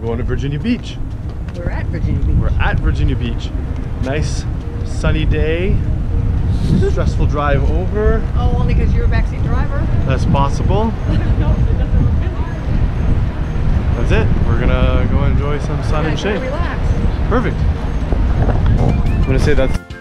going to Virginia Beach. We're at Virginia Beach. We're at Virginia Beach. Nice sunny day. Stressful drive over. Oh, only because you're a backseat driver? That's possible. No, it doesn't look busy. That's it. We're gonna go enjoy some sun and shade. Relax. Perfect. I'm gonna say that's